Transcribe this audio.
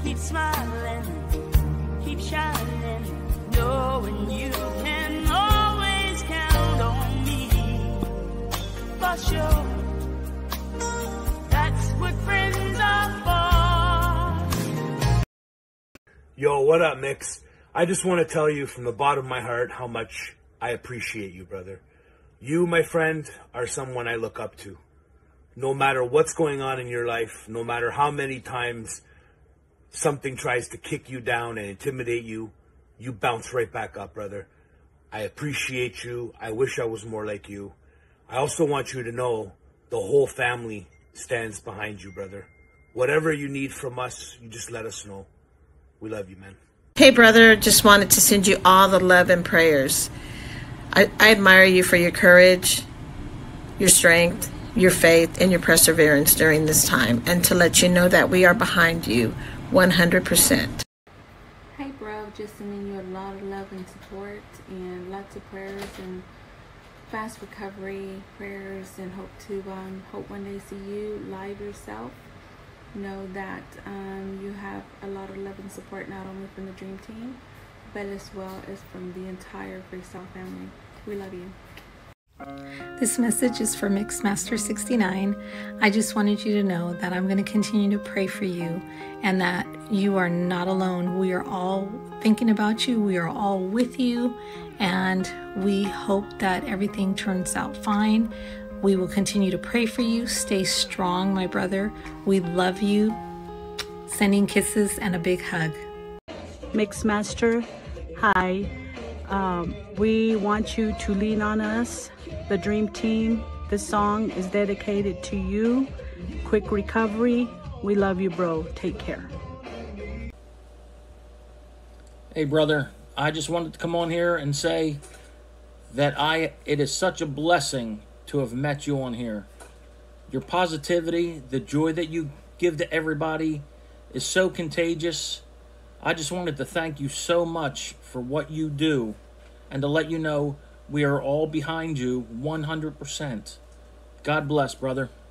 Keep smiling, keep shining, knowing you can always count on me. For sure, that's what friends are for. Yo, what up, Mix? I just want to tell you from the bottom of my heart how much I appreciate you, brother. You, my friend, are someone I look up to. No matter what's going on in your life, no matter how many times something tries to kick you down and intimidate you, you bounce right back up, brother. I appreciate you. I wish I was more like you. I also want you to know the whole family stands behind you, brother. Whatever you need from us, you just let us know. We love you, man. Hey, brother, just wanted to send you all the love and prayers. I admire you for your courage, your strength, your faith, and your perseverance during this time, and to let you know that we are behind you 100%. Hey, bro, just sending you a lot of love and support and lots of prayers and fast recovery prayers, and hope one day see you live yourself. Know that you have a lot of love and support, not only from the Dream Team, but as well as from the entire Freestyle family. We love you. This message is for Mixmaster 69. I just wanted you to know that I'm going to continue to pray for you and that you are not alone. We are all thinking about you. We are all with you, and we hope that everything turns out fine. We will continue to pray for you. Stay strong, my brother. We love you. Sending kisses and a big hug. Mixmaster, hi. We want you to lean on us, the Dream Team. This song is dedicated to you. Quick recovery. We love you, bro. Take care. Hey, brother. I just wanted to come on here and say that it is such a blessing to have met you on here. Your positivity, the joy that you give to everybody is so contagious. I just wanted to thank you so much for what you do and to let you know we are all behind you 100%. God bless, brother.